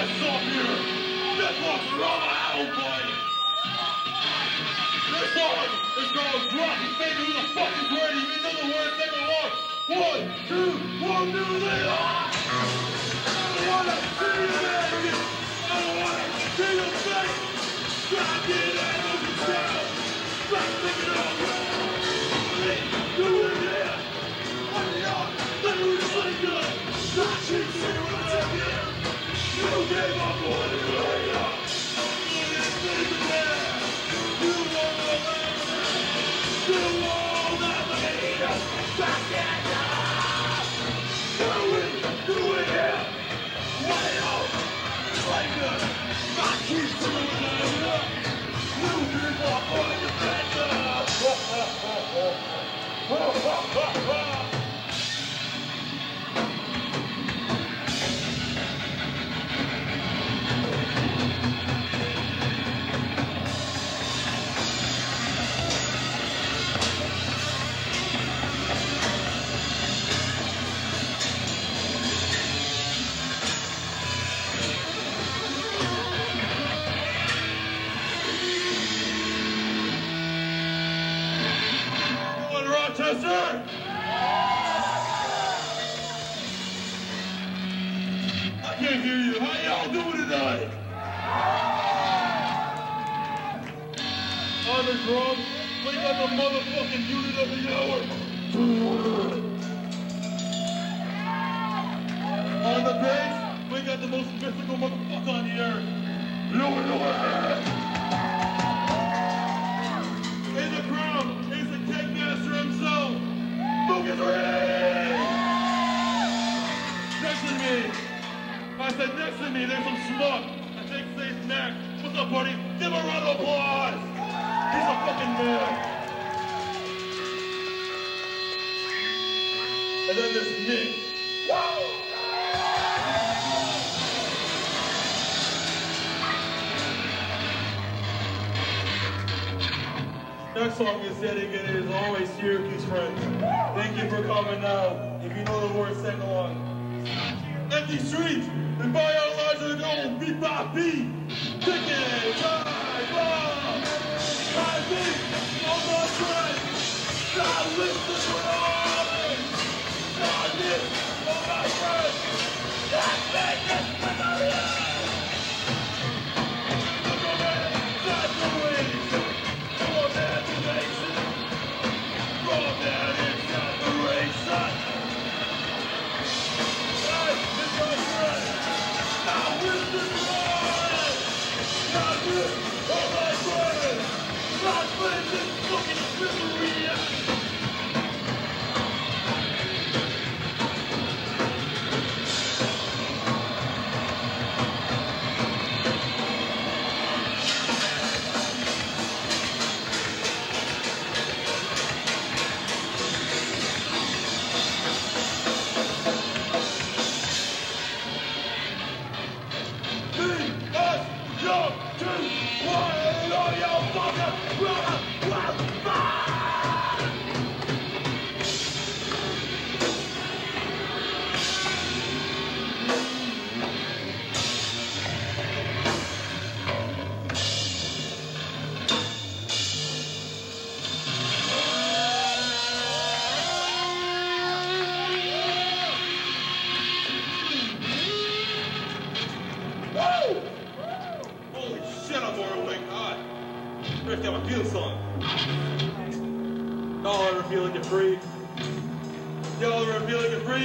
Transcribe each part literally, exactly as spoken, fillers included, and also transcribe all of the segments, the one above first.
ass up here. That's what's wrong, old boy. This song is called Drop Your Finger. Who the fuck is ready? You know the words sing along. One, two, one, two, three, ah! I don't wanna see you naked. I don't wanna see your face. Drop it out of the sound. Drop it out of the sound. Do it here. On the yard. Let me really good. Not cheap, see what I tell you. You gave up on it later. You didn't think of that. You wanna learn. You wanna learn. Back it up. Do it. Do it here. What it all. Like good. Not cheap, see what I tell you. You gave up on it later. Ha ha ha ha. Ha ha ha ha. Rochester! I can't hear you. How y'all doing tonight? On the drums, we got the motherfucking unit of the hour. On the bass, we got the most mythical motherfucker on the earth. Lower, lower. In the crowd is the cake master himself, Lucas Ray! Next to me, I said next to me, there's some schmuck. I think Saint's neck. What's up, buddy? Give him a round of applause! He's a fucking man. And then there's me. Woo! Next song is dedicated as always, Syracuse friends. Thank you for coming now. If you know the words, sing along. Empty streets, and by our lives are going beat by beat. Ticket, drive, bomb, drive beat, all my friends. God listen for all God this, all my friends. God make this memory. Look over there, that's the way. Y'all ever feel like a freak? Y'all ever feel like a freak?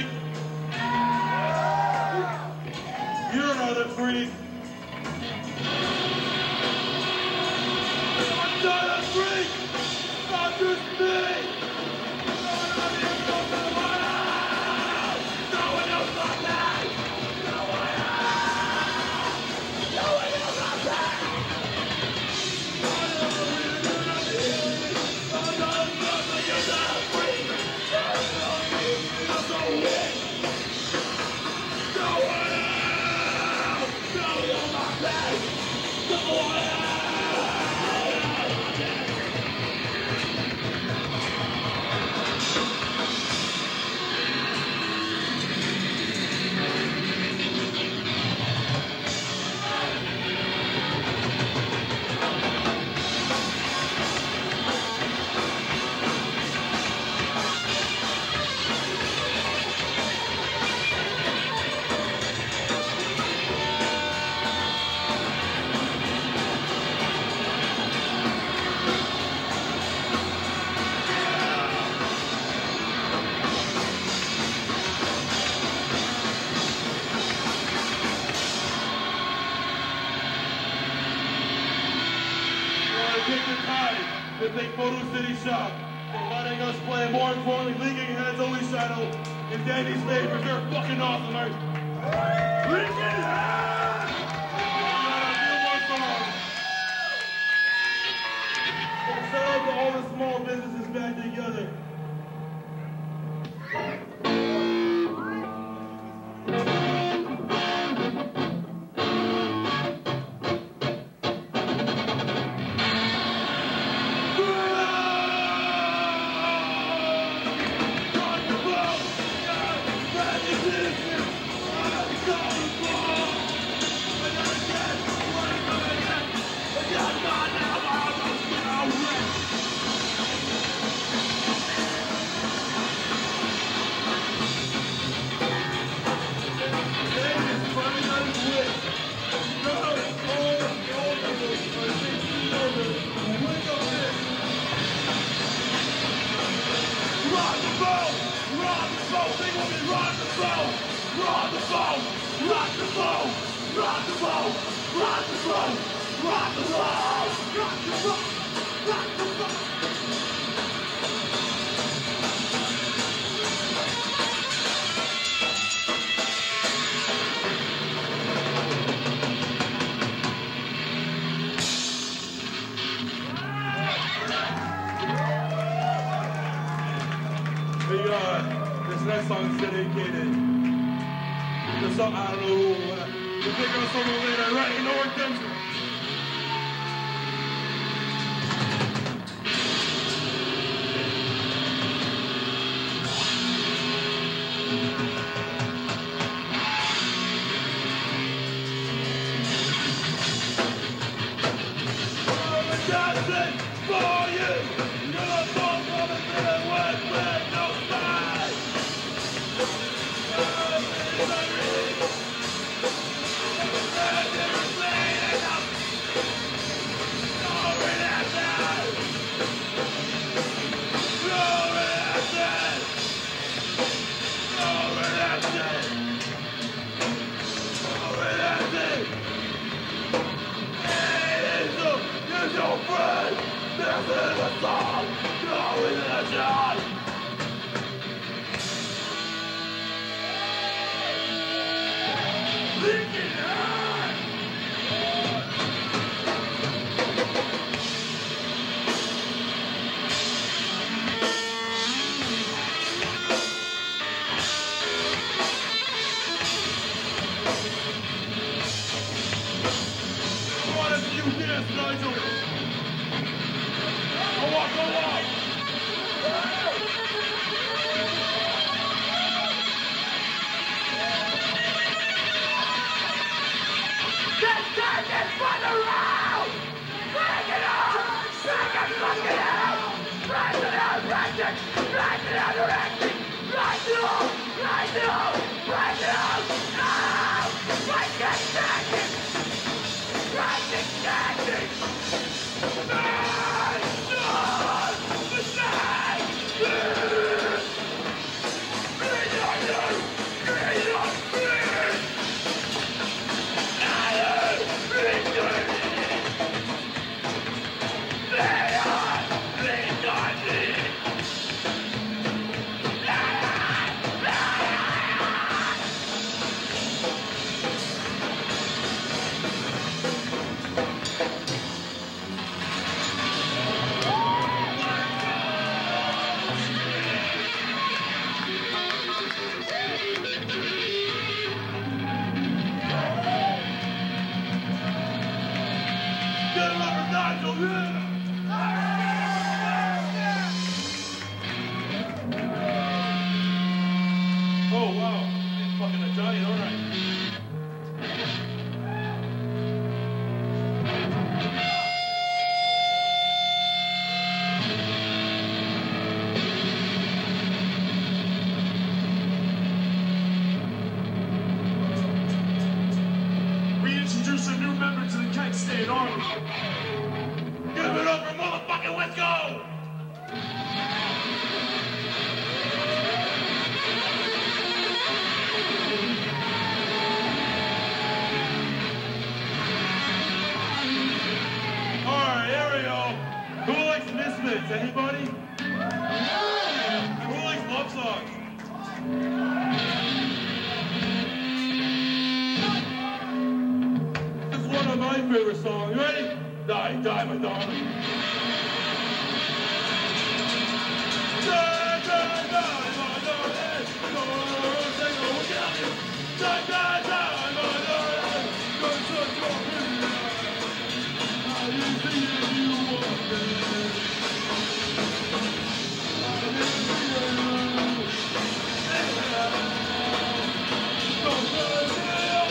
You're another freak. I'm not a freak! Not just me! No one else like that! No one else! No one else like that! They thank Photo City Shop for letting us play, and more importantly, Leaking Heads, Only Shadow, and Danny's Favors. They're fucking awesome, right? Leaking Heads! Shout out to all the small businesses back together. This next song is dedicated to some, I don't know who, uh, we'll pick up some later, right? You know where it comes from. For you, you're a song from the Midwest with no spine. Your friend, this is a song, going in a shot. Leaking Head. Why don't you dance, Nigel? Go on, go on! This time is for the round! Bring it on! Bring it fucking out! Rise it out, rise it! Rise it out, rise it! Rise it out! Rise it out! Rise it out! Now! Rise it, rise it! Rise it, rise it! Rise! Oh wow, I'm fucking a giant, alright. We introduce a new member to the Kent State Army. Give it up for motherfucking Wisco! Alright, here we go. Who likes this songs? Anybody? Who likes love songs? It's one of my favorite songs. You ready? Die, die, my darling. Die, die, die, my darling. Don't take a look at you. Die, die, die, my darling. Don't touch your pretty eyes. I didn't see if you wanted. I didn't see you. Don't touch me.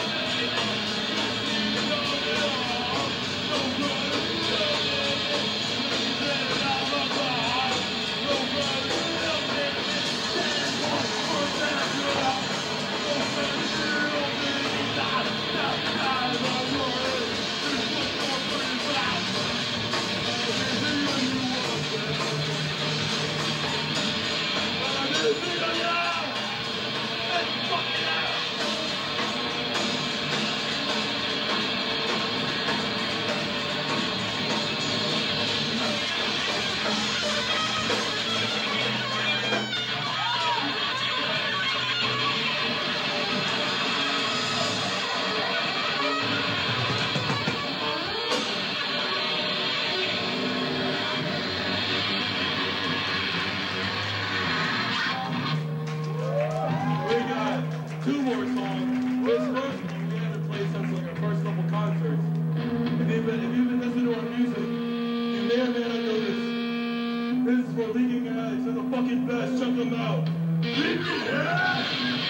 Two more songs. This first one we haven't played since like our first couple concerts. If you've been, if you've been listening to our music, you may or may not know this. This is for leaking addicts. They're the fucking best. Check them out. Leaking addicts!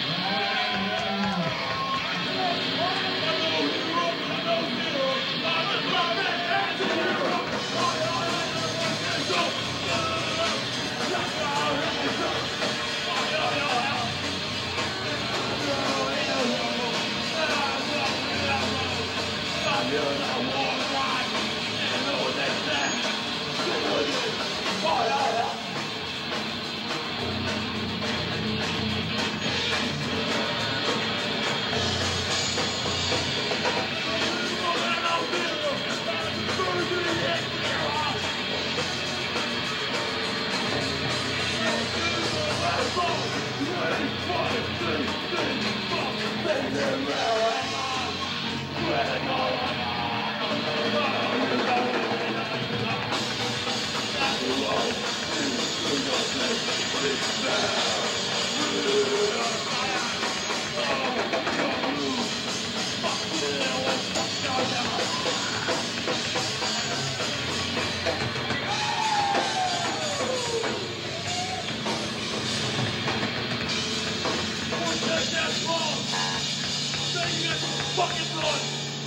Fucking blood!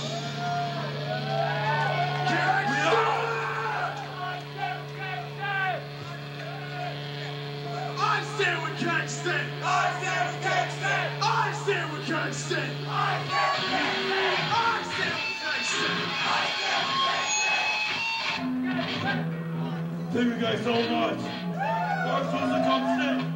I stand with Kingston! I stand with Kingston! I stand with Kingston! I stand with Kingston! I stand with Kingston! Thank you guys so much. Mark's supposed to come sit.